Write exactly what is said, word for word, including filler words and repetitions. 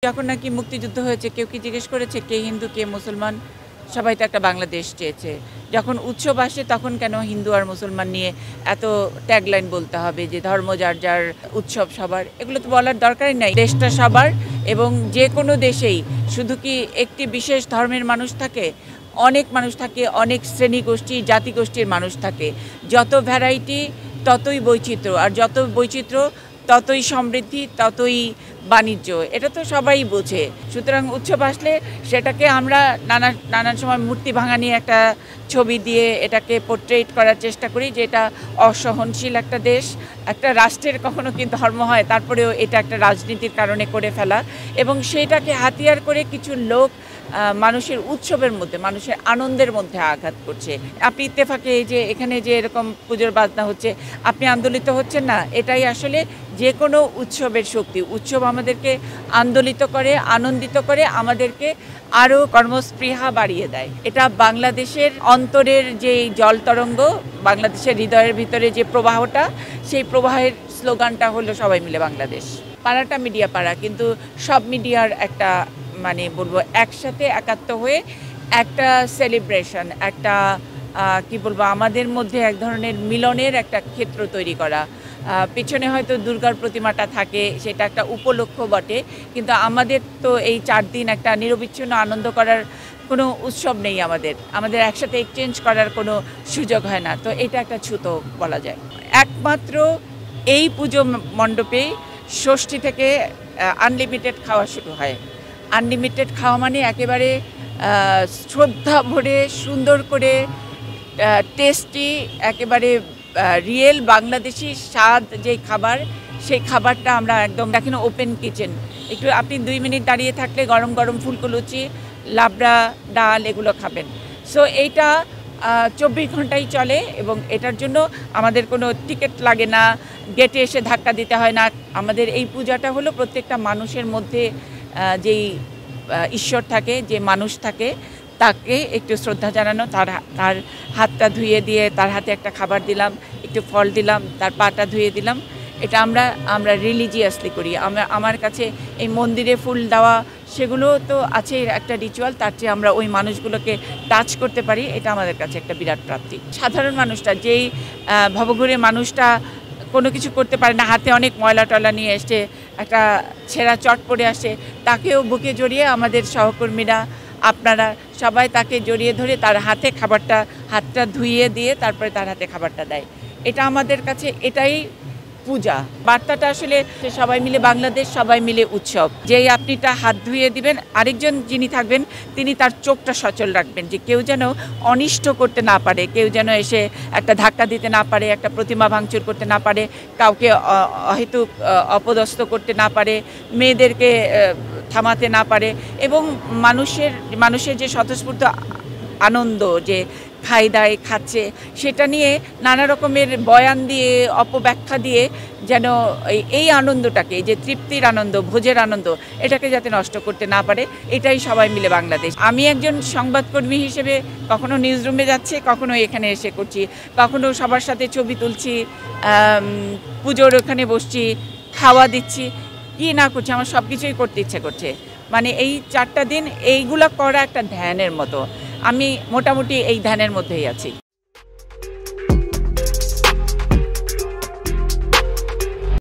যখন নাকি মুক্তিযুদ্ধ হয়েছে কেউ কি জিজ্ঞেস করেছে কে হিন্দু কে মুসলমান? সবাই তো একটা বাংলাদেশ চেয়েছে। যখন উৎসব আসে তখন কেন হিন্দু আর মুসলমান নিয়ে এত ট্যাগলাইন বলতে হবে যে ধর্ম যার যার উৎসব সবার? এগুলো তো বলার দরকারই নাই। দেশটা সবার, এবং যে কোনো দেশেই শুধু কি একটি বিশেষ ধর্মের মানুষ থাকে? অনেক মানুষ থাকে, অনেক শ্রেণী গোষ্ঠী জাতিগোষ্ঠীর মানুষ থাকে। যত ভ্যারাইটি ততই বৈচিত্র্য, আর যত বৈচিত্র্য ততই সমৃদ্ধি, ততই বাণিজ্য। এটা তো সবাই বোঝে। সুতরাং উৎসব আসলে সেটাকে আমরা নানা নানান সময় মূর্তি ভাঙা নিয়ে একটা ছবি দিয়ে এটাকে পোর্ট্রেট করার চেষ্টা করি যে এটা অসহনশীল একটা দেশ। একটা রাষ্ট্রের কখনো কিন্তু ধর্ম হয়, তারপরেও এটা একটা রাজনীতির কারণে করে ফেলা, এবং সেটাকে হাতিয়ার করে কিছু লোক মানুষের উৎসবের মধ্যে, মানুষের আনন্দের মধ্যে আঘাত করছে। আপনি ইত্তেফাকে এই যে এখানে যে এরকম পুজোর বাজনা হচ্ছে, আপনি আন্দোলিত হচ্ছেন না? এটাই আসলে যে কোনো উৎসবের শক্তি। উৎসব আমাদেরকে আন্দোলিত করে, আনন্দিত করে, আমাদেরকে আরও কর্মস্পৃহা বাড়িয়ে দেয়। এটা বাংলাদেশের অন্তরের যে জল তরঙ্গ, বাংলাদেশের হৃদয়ের ভিতরে যে প্রবাহটা, সেই প্রবাহের স্লোগানটা হলো সবাই মিলে বাংলাদেশ। পাড়াটা মিডিয়া পাড়া, কিন্তু সব মিডিয়ার একটা মানে বলবো একসাথে একাত্ম হয়ে একটা সেলিব্রেশন, একটা কি বলবো আমাদের মধ্যে এক ধরনের মিলনের একটা ক্ষেত্র তৈরি করা। পিছনে হয়তো দুর্গার প্রতিমাটা থাকে, সেটা একটা উপলক্ষ বটে, কিন্তু আমাদের তো এই চার দিন একটা নিরবিচ্ছিন্ন আনন্দ করার কোনো উৎসব নেই। আমাদের আমাদের একসাথে এক্সচেঞ্জ করার কোনো সুযোগ হয় না। তো এটা একটা ছুতো বলা যায়। একমাত্র এই পুজো মণ্ডপে ষষ্ঠী থেকে আনলিমিটেড খাওয়া শুরু হয়। আনলিমিটেড খাওয়া মানে একেবারে শ্রদ্ধা ভরে সুন্দর করে টেস্টি, একেবারে রিয়েল বাংলাদেশি স্বাদ যে খাবার, সেই খাবারটা আমরা একদম দেখেন ওপেন কিচেন। একটু আপনি দুই মিনিট দাঁড়িয়ে থাকলে গরম গরম ফুলকো লুচি, লাবড়া, ডাল এগুলো খাবেন। সো এইটা চব্বিশ ঘন্টাই চলে, এবং এটার জন্য আমাদের কোনো টিকিট লাগে না, গেটে এসে ধাক্কা দিতে হয় না। আমাদের এই পূজাটা হলো প্রত্যেকটা মানুষের মধ্যে যেই ঈশ্বর থাকে, যে মানুষ থাকে, তাকে একটু শ্রদ্ধা জানানো, তার তার হাতটা ধুয়ে দিয়ে তার হাতে একটা খাবার দিলাম, একটু ফল দিলাম, তার পাটা ধুয়ে দিলাম। এটা আমরা আমরা রিলিজিয়াসলি করি। আমরা আমার কাছে এই মন্দিরে ফুল দেওয়া সেগুলো তো আছে একটা রিচুয়াল, তার চেয়ে আমরা ওই মানুষগুলোকে টাচ করতে পারি, এটা আমাদের কাছে একটা বিরাট প্রাপ্তি। সাধারণ মানুষটা, যেই ভবঘুরে মানুষটা কোনো কিছু করতে পারে না, হাতে অনেক ময়লা টয়লা নিয়ে এসছে, একটা ছেঁড়া চট পড়ে আসে, তাকেও বুকে জড়িয়ে আমাদের সহকর্মীরা, আপনারা সবাই তাকে জড়িয়ে ধরে তার হাতে খাবারটা, হাতটা ধুইয়ে দিয়ে তারপরে তার হাতে খাবারটা দেয়। এটা আমাদের কাছে এটাই পূজা। বার্তাটা আসলে সবাই মিলে বাংলাদেশ, সবাই মিলে উৎসব। যেই আপনিটা হাত ধুয়ে দিবেন, আরেকজন যিনি থাকবেন তিনি তার চোখটা সচল রাখবেন, যে কেউ যেন অনিষ্ট করতে না পারে, কেউ যেন এসে একটা ধাক্কা দিতে না পারে, একটা প্রতিমা ভাঙচুর করতে না পারে, কাউকে অহেতুক অপদস্থ করতে না পারে, মেয়েদেরকে থামাতে না পারে, এবং মানুষের মানুষের যে স্বতঃস্ফূর্ত আনন্দ, যে খাই দায় খাচ্ছে, সেটা নিয়ে নানা রকমের বয়ান দিয়ে, অপব্যাখ্যা দিয়ে যেন এই আনন্দটাকে, যে তৃপ্তির আনন্দ, ভোজের আনন্দ, এটাকে যাতে নষ্ট করতে না পারে, এটাই সবাই মিলে বাংলাদেশ। আমি একজন সংবাদকর্মী হিসেবে কখনো নিউজ রুমে যাচ্ছি, কখনো এখানে এসে করছি, কখনো সবার সাথে ছবি তুলছি, পুজোর ওখানে বসছি, খাওয়া দিচ্ছি, কি না করছি, আমার সব কিছুই করতে ইচ্ছে করছে। মানে এই চারটা দিন এইগুলো করা একটা ধ্যানের মতো। আমি মোটামুটি এই ধ্যানের মধ্যেই আছি।